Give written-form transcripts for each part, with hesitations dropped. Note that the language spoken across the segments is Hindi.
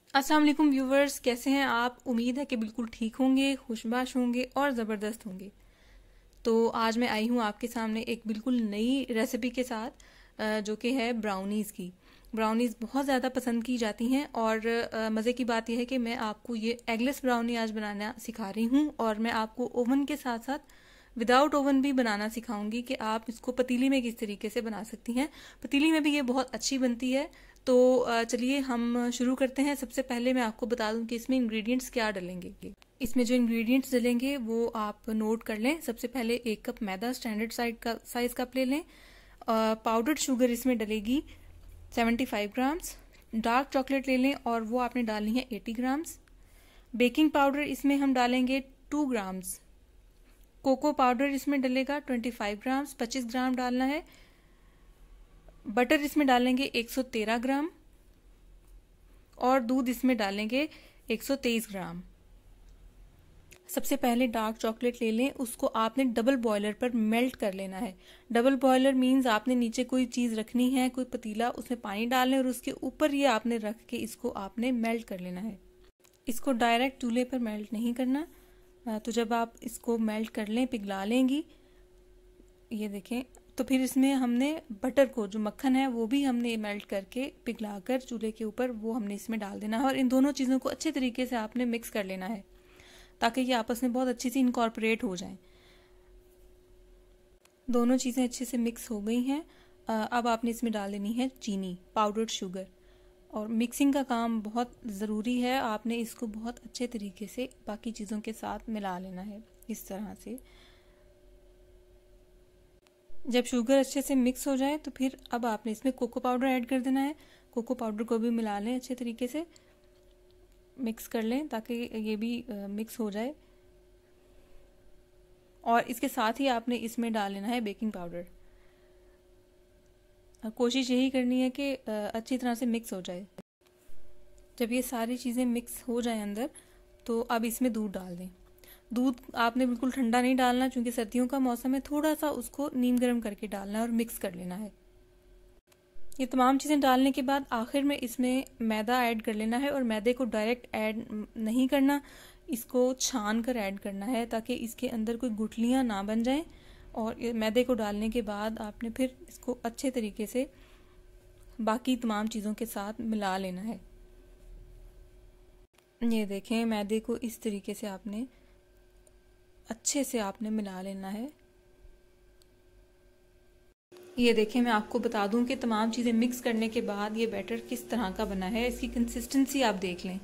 अस्सलाम वालेकुम व्यूवर्स, कैसे हैं आप? उम्मीद है कि बिल्कुल ठीक होंगे, खुशबाश होंगे और ज़बरदस्त होंगे। तो आज मैं आई हूँ आपके सामने एक बिल्कुल नई रेसिपी के साथ, जो कि है ब्राउनीज़ की। ब्राउनीज़ बहुत ज़्यादा पसंद की जाती हैं और मज़े की बात यह है कि मैं आपको ये एगलेस ब्राउनी आज बनाना सिखा रही हूँ और मैं आपको ओवन के साथ साथ विदाउट ओवन भी बनाना सिखाऊंगी कि आप इसको पतीली में किस तरीके से बना सकती हैं। पतीली में भी ये बहुत अच्छी बनती है। तो चलिए हम शुरू करते हैं। सबसे पहले मैं आपको बता दूं कि इसमें इंग्रेडिएंट्स क्या डलेंगे। इसमें जो इंग्रेडिएंट्स डलेंगे वो आप नोट कर लें। सबसे पहले 1 कप मैदा स्टैंडर्ड साइज कप ले लें। पाउडर्ड शुगर इसमें डलेगी 75 ग्राम्स। डार्क चॉकलेट ले लें और वो आपने डालनी है 80 ग्राम्स। बेकिंग पाउडर इसमें हम डालेंगे 2 ग्राम्स। कोको पाउडर इसमें डलेगा 25 ग्राम्स, 25 ग्राम डालना है। बटर इसमें डालेंगे 113 ग्राम और दूध इसमें डालेंगे 123 ग्राम। सबसे पहले डार्क चॉकलेट ले लें, उसको आपने डबल बॉयलर पर मेल्ट कर लेना है। डबल बॉयलर मींस आपने नीचे कोई चीज रखनी है, कोई पतीला, उसमें पानी डालना है और उसके ऊपर ये आपने रख के इसको आपने मेल्ट कर लेना है। इसको डायरेक्ट चूल्हे पर मेल्ट नहीं करना। तो जब आप इसको मेल्ट कर लें, पिघला लेंगी, ये देखें, तो फिर इसमें हमने बटर को, जो मक्खन है वो भी हमने मेल्ट करके पिघलाकर चूल्हे के ऊपर वो हमने इसमें डाल देना है और इन दोनों चीज़ों को अच्छे तरीके से आपने मिक्स कर लेना है ताकि ये आपस में बहुत अच्छी सी इनकॉर्पोरेट हो जाएं। दोनों चीज़ें अच्छे से मिक्स हो गई हैं। अब आपने इसमें डाल देनी है चीनी, पाउडर्ड शुगर। और मिक्सिंग का काम बहुत ज़रूरी है। आपने इसको बहुत अच्छे तरीके से बाकी चीज़ों के साथ मिला लेना है इस तरह से। जब शुगर अच्छे से मिक्स हो जाए तो फिर अब आपने इसमें कोको पाउडर ऐड कर देना है। कोको पाउडर को भी मिला लें, अच्छे तरीके से मिक्स कर लें ताकि ये भी मिक्स हो जाए। और इसके साथ ही आपने इसमें डाल लेना है बेकिंग पाउडर। कोशिश यही करनी है कि अच्छी तरह से मिक्स हो जाए। जब ये सारी चीज़ें मिक्स हो जाए अंदर, तो अब इसमें दूध डाल दें। दूध आपने बिल्कुल ठंडा नहीं डालना क्योंकि सर्दियों का मौसम है। थोड़ा सा उसको नीम गर्म करके डालना है और मिक्स कर लेना है। ये तमाम चीज़ें डालने के बाद आखिर में इसमें मैदा ऐड कर लेना है और मैदे को डायरेक्ट ऐड नहीं करना, इसको छान कर ऐड करना है ताकि इसके अंदर कोई गुठलियाँ ना बन जाएं। और मैदे को डालने के बाद आपने फिर इसको अच्छे तरीके से बाकी तमाम चीज़ों के साथ मिला लेना है। ये देखें, मैदे को इस तरीके से आपने अच्छे से आपने मिला लेना है। ये देखें, मैं आपको बता दूं कि तमाम चीज़ें मिक्स करने के बाद ये बैटर किस तरह का बना है। इसकी कंसिस्टेंसी आप देख लें।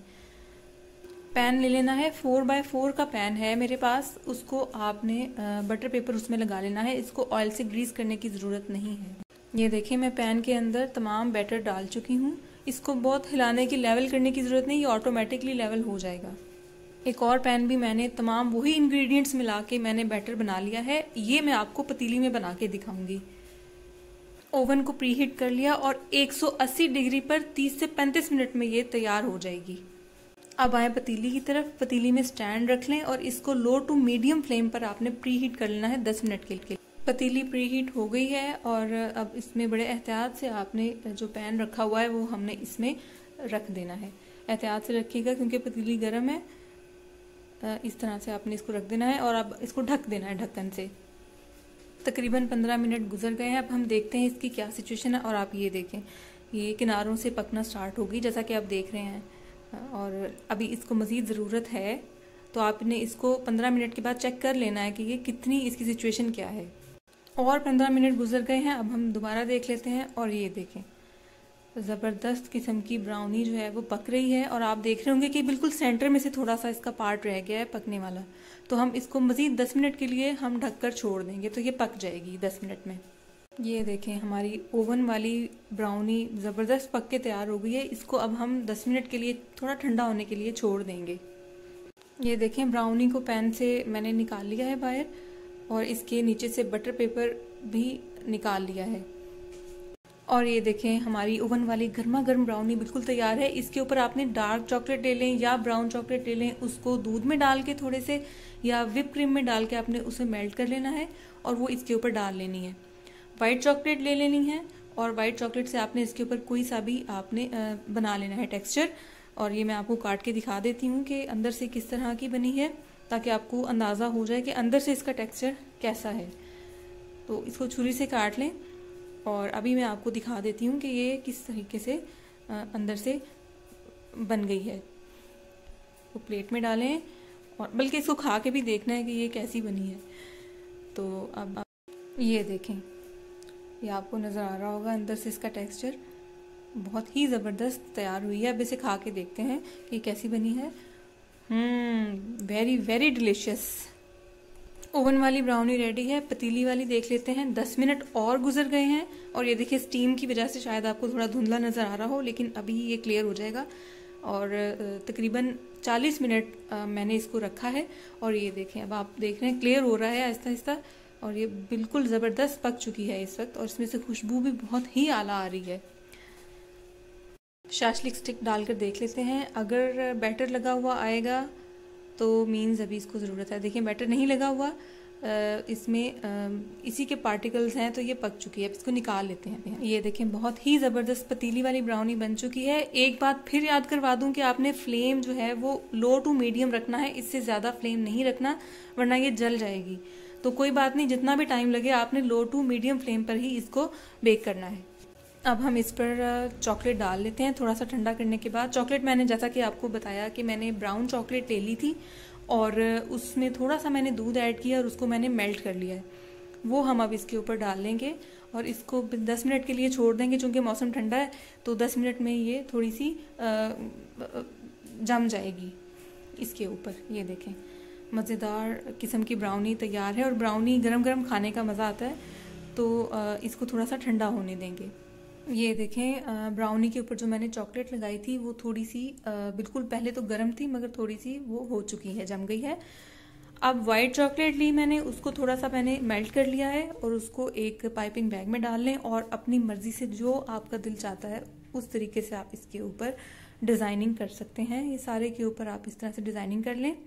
पैन ले लेना है, 4x4 का पैन है मेरे पास। उसको आपने बटर पेपर उसमें लगा लेना है। इसको ऑयल से ग्रीस करने की ज़रूरत नहीं है। ये देखें, मैं पैन के अंदर तमाम बैटर डाल चुकी हूँ। इसको बहुत हिलाने की, लेवल करने की ज़रूरत नहीं, ये ऑटोमेटिकली लेवल हो जाएगा। एक और पैन भी मैंने तमाम वही इंग्रेडिएंट्स मिला के मैंने बैटर बना लिया है। ये मैं आपको पतीली में बना के दिखाऊंगी। ओवन को प्रीहीट कर लिया और 180 डिग्री पर 30 से 35 मिनट में ये तैयार हो जाएगी। अब आए पतीली की तरफ। पतीली में स्टैंड रख लें और इसको लो टू मीडियम फ्लेम पर आपने प्रीहीट कर लेना है 10 मिनट के लिए। पतीली प्रीहीट हो गई है और अब इसमें बड़े एहतियात से आपने जो पैन रखा हुआ है वो हमने इसमें रख देना है। एहतियात से रखिएगा क्योंकि पतीली गर्म है। इस तरह से आपने इसको रख देना है और अब इसको ढक देना है ढक्कन से। तकरीबन 15 मिनट गुजर गए हैं। अब हम देखते हैं इसकी क्या सिचुएशन है। और आप ये देखें, ये किनारों से पकना स्टार्ट होगी जैसा कि आप देख रहे हैं। और अभी इसको मज़ीद ज़रूरत है, तो आपने इसको 15 मिनट के बाद चेक कर लेना है कि ये कितनी, इसकी सिचुएशन क्या है। और 15 मिनट गुजर गए हैं। अब हम दोबारा देख लेते हैं और ये देखें, ज़बरदस्त किस्म की ब्राउनी जो है वो पक रही है। और आप देख रहे होंगे कि बिल्कुल सेंटर में से थोड़ा सा इसका पार्ट रह गया है पकने वाला। तो हम इसको मज़ीद 10 मिनट के लिए हम ढककर छोड़ देंगे तो ये पक जाएगी 10 मिनट में। ये देखें, हमारी ओवन वाली ब्राउनी ज़बरदस्त पक के तैयार हो गई है। इसको अब हम 10 मिनट के लिए थोड़ा ठंडा होने के लिए छोड़ देंगे। ये देखें, ब्राउनी को पैन से मैंने निकाल लिया है बाहर और इसके नीचे से बटर पेपर भी निकाल लिया है। और ये देखें, हमारी ओवन वाली गर्मा गर्म ब्राउनी बिल्कुल तैयार है। इसके ऊपर आपने डार्क चॉकलेट ले लें या ब्राउन चॉकलेट ले लें, उसको दूध में डाल के थोड़े से या व्हिप क्रीम में डाल के आपने उसे मेल्ट कर लेना है और वो इसके ऊपर डाल लेनी है। वाइट चॉकलेट ले लेनी है और वाइट चॉकलेट से आपने इसके ऊपर कोई सा भी आपने बना लेना है टेक्सचर। और ये मैं आपको काट के दिखा देती हूँ कि अंदर से किस तरह की बनी है, ताकि आपको अंदाज़ा हो जाए कि अंदर से इसका टेक्सचर कैसा है। तो इसको छुरी से काट लें और अभी मैं आपको दिखा देती हूँ कि ये किस तरीके से अंदर से बन गई है। तो प्लेट में डालें और बल्कि इसको खा के भी देखना है कि ये कैसी बनी है। तो अब ये देखें, ये आपको नज़र आ रहा होगा अंदर से इसका टेक्सचर बहुत ही ज़बरदस्त तैयार हुई है। अब इसे खा के देखते हैं कि कैसी बनी है। Very very delicious. ओवन वाली ब्राउनी रेडी है, पतीली वाली देख लेते हैं। 10 मिनट और गुजर गए हैं और ये देखिए स्टीम की वजह से शायद आपको थोड़ा धुंधला नज़र आ रहा हो, लेकिन अभी ये क्लियर हो जाएगा। और तकरीबन 40 मिनट मैंने इसको रखा है और ये देखें अब आप देख रहे हैं क्लियर हो रहा है आहिस्ता आहिस्ता और ये बिल्कुल ज़बरदस्त पक चुकी है इस वक्त और इसमें से खुशबू भी बहुत ही आला आ रही है। शाशलिक स्टिक डालकर देख लेते हैं। अगर बैटर लगा हुआ आएगा तो मीन्स अभी इसको ज़रूरत है। देखिए बैटर नहीं लगा हुआ, इसमें इसी के पार्टिकल्स हैं तो ये पक चुकी है। अब इसको निकाल लेते हैं। ये देखें बहुत ही ज़बरदस्त पतीली वाली ब्राउनी बन चुकी है। एक बात फिर याद करवा दूं कि आपने फ्लेम जो है वो लो टू मीडियम रखना है, इससे ज़्यादा फ्लेम नहीं रखना वरना ये जल जाएगी। तो कोई बात नहीं, जितना भी टाइम लगे आपने लो टू मीडियम फ्लेम पर ही इसको बेक करना है। अब हम इस पर चॉकलेट डाल लेते हैं थोड़ा सा ठंडा करने के बाद। चॉकलेट मैंने जैसा कि आपको बताया कि मैंने ब्राउन चॉकलेट ले ली थी और उसमें थोड़ा सा मैंने दूध ऐड किया और उसको मैंने मेल्ट कर लिया है। वो हम अब इसके ऊपर डाल लेंगे और इसको 10 मिनट के लिए छोड़ देंगे। चूँकि मौसम ठंडा है तो 10 मिनट में ये थोड़ी सी जम जाएगी इसके ऊपर। ये देखें मज़ेदार किस्म की ब्राउनी तैयार है और ब्राउनी गरम गरम खाने का मज़ा आता है, तो इसको थोड़ा सा ठंडा होने देंगे। ये देखें ब्राउनी के ऊपर जो मैंने चॉकलेट लगाई थी वो थोड़ी सी बिल्कुल पहले तो गर्म थी मगर थोड़ी सी वो हो चुकी है, जम गई है। अब वाइट चॉकलेट ली मैंने, उसको थोड़ा सा मैंने मेल्ट कर लिया है और उसको एक पाइपिंग बैग में डाल लें और अपनी मर्जी से जो आपका दिल चाहता है उस तरीके से आप इसके ऊपर डिज़ाइनिंग कर सकते हैं। ये सारे के ऊपर आप इस तरह से डिज़ाइनिंग कर लें।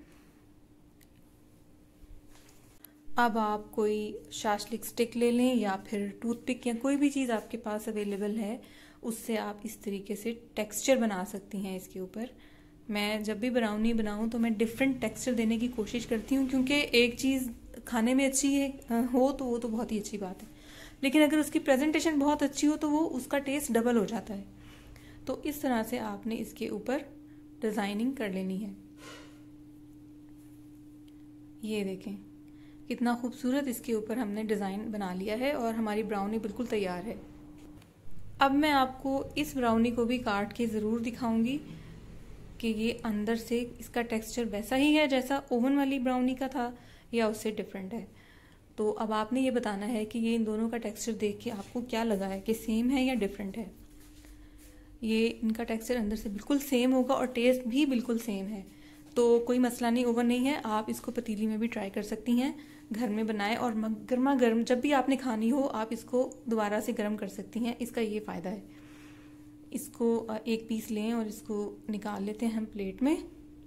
अब आप कोई शाशलिक स्टिक ले लें या फिर टूथपिक या कोई भी चीज़ आपके पास अवेलेबल है, उससे आप इस तरीके से टेक्सचर बना सकती हैं इसके ऊपर। मैं जब भी ब्राउनी बनाऊं तो मैं डिफरेंट टेक्सचर देने की कोशिश करती हूं, क्योंकि एक चीज़ खाने में अच्छी हो तो वो तो बहुत ही अच्छी बात है, लेकिन अगर उसकी प्रेजेंटेशन बहुत अच्छी हो तो वो उसका टेस्ट डबल हो जाता है। तो इस तरह से आपने इसके ऊपर डिज़ाइनिंग कर लेनी है। ये देखें कितना खूबसूरत इसके ऊपर हमने डिज़ाइन बना लिया है और हमारी ब्राउनी बिल्कुल तैयार है। अब मैं आपको इस ब्राउनी को भी काट के ज़रूर दिखाऊंगी कि ये अंदर से इसका टेक्सचर वैसा ही है जैसा ओवन वाली ब्राउनी का था या उससे डिफरेंट है। तो अब आपने ये बताना है कि ये इन दोनों का टेक्सचर देख के आपको क्या लगा है कि सेम है या डिफरेंट है। ये इनका टेक्सचर अंदर से बिल्कुल सेम होगा और टेस्ट भी बिल्कुल सेम है, तो कोई मसला नहीं, ओवन नहीं है, आप इसको पतीली में भी ट्राई कर सकती हैं। घर में बनाएं और गर्मा गर्म जब भी आपने खानी हो आप इसको दोबारा से गर्म कर सकती हैं। इसका ये फ़ायदा है। इसको एक पीस लें और इसको निकाल लेते हैं हम प्लेट में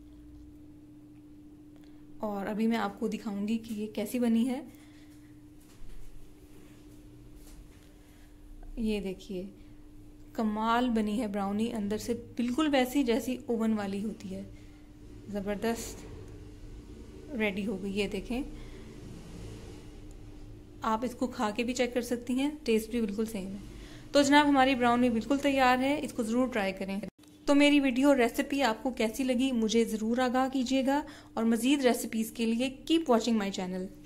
और अभी मैं आपको दिखाऊंगी कि ये कैसी बनी है। ये देखिए कमाल बनी है ब्राउनी, अंदर से बिल्कुल वैसी जैसी ओवन वाली होती है। ज़बरदस्त रेडी हो गई। ये देखें, आप इसको खा के भी चेक कर सकती हैं, टेस्ट भी बिल्कुल सेम है। तो जनाब हमारी ब्राउनी बिल्कुल तैयार है, इसको ज़रूर ट्राई करें। तो मेरी वीडियो और रेसिपी आपको कैसी लगी मुझे ज़रूर आगाह कीजिएगा और मज़ीद रेसिपीज़ के लिए कीप वॉचिंग माई चैनल।